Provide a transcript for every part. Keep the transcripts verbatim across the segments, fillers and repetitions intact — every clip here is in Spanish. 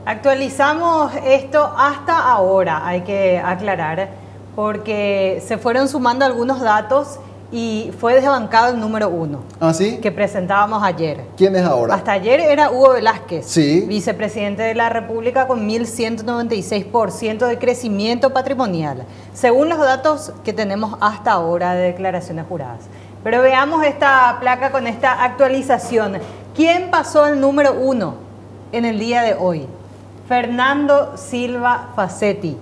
Actualizamos esto hasta ahora, hay que aclarar, porque se fueron sumando algunos datos y fue desbancado el número uno. ¿Ah, sí? Que presentábamos ayer. ¿Quién es ahora? Hasta ayer era Hugo Velázquez, sí, vicepresidente de la República, con mil ciento noventa y seis por ciento de crecimiento patrimonial, según los datos que tenemos hasta ahora de declaraciones juradas. Pero veamos esta placa con esta actualización. ¿Quién pasó el número uno en el día de hoy? Fernando Silva Facetti,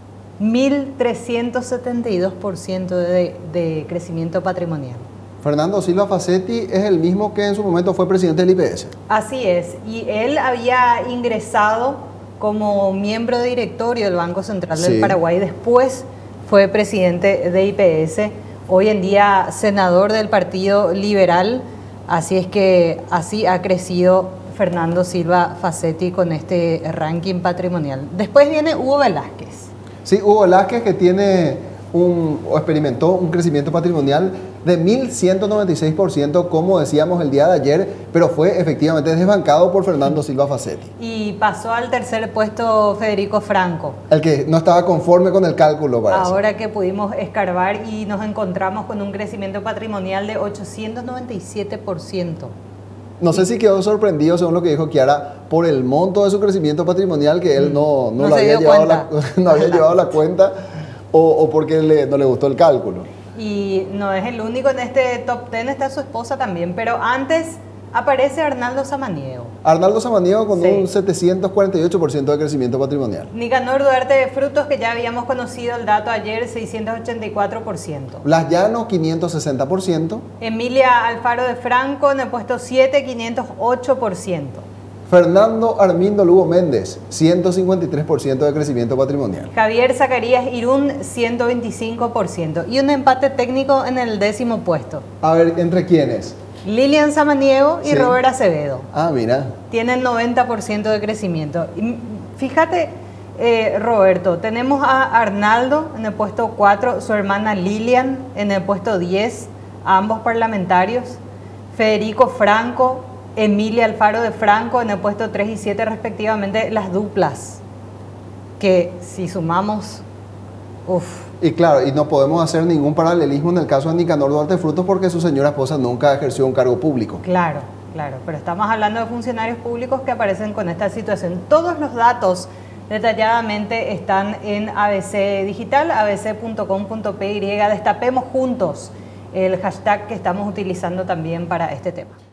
mil trescientos setenta y dos por ciento de, de crecimiento patrimonial. Fernando Silva Facetti es el mismo que en su momento fue presidente del I P S. Así es, y él había ingresado como miembro de directorio del Banco Central del sí. Paraguay, después fue presidente de I P S, hoy en día senador del Partido Liberal, así es que así ha crecido Fernando Silva Facetti con este ranking patrimonial. Después viene Hugo Velázquez. Sí, Hugo Velázquez, que tiene un, o experimentó un crecimiento patrimonial de mil ciento noventa y seis por ciento, como decíamos el día de ayer, pero fue efectivamente desbancado por Fernando Silva Facetti. Y pasó al tercer puesto Federico Franco. El que no estaba conforme con el cálculo, parece. Ahora que pudimos escarbar y nos encontramos con un crecimiento patrimonial de ochocientos noventa y siete por ciento. No sé si quedó sorprendido, según lo que dijo Kiara, por el monto de su crecimiento patrimonial, que él no, no, no, lo había, llevado la, no había Ajá. llevado la cuenta, o, o porque le, no le gustó el cálculo. Y no es el único en este top diez, está su esposa también, pero antes aparece Arnaldo Samaniego. Arnaldo Samaniego con sí. un setecientos cuarenta y ocho por ciento de crecimiento patrimonial. Nicanor Duarte de Frutos, que ya habíamos conocido el dato ayer, seiscientos ochenta y cuatro por ciento. Blas Llano, quinientos sesenta por ciento. Emilia Alfaro de Franco en el puesto siete, quinientos ocho por ciento. Fernando Armindo Lugo Méndez, ciento cincuenta y tres por ciento de crecimiento patrimonial. Javier Zacarías Irún, ciento veinticinco por ciento. Y un empate técnico en el décimo puesto. A ver, ¿entre quiénes? Lilian Samaniego y sí. Robert Acevedo. Ah, mira. Tienen noventa por ciento de crecimiento. Y fíjate, eh, Roberto, tenemos a Arnaldo en el puesto cuatro, su hermana Lilian en el puesto diez, ambos parlamentarios. Federico Franco, Emilia Alfaro de Franco en el puesto tres y siete respectivamente, las duplas. Que si sumamos, uff. Y claro, y no podemos hacer ningún paralelismo en el caso de Nicanor Duarte Frutos porque su señora esposa nunca ejerció un cargo público. Claro, claro, pero estamos hablando de funcionarios públicos que aparecen con esta situación. Todos los datos detalladamente están en A B C Digital, a b c punto com punto p y. Destapemos juntos el hashtag que estamos utilizando también para este tema.